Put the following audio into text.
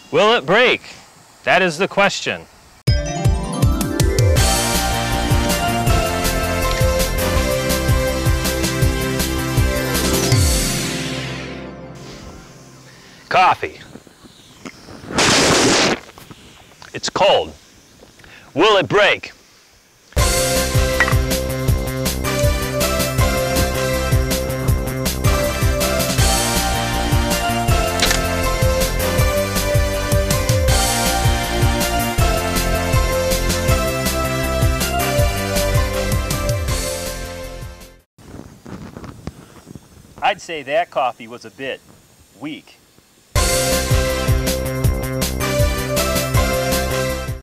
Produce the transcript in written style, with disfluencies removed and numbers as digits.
Will it break? That is the question. Coffee. It's cold. Will it break? I'd say that coffee was a bit weak.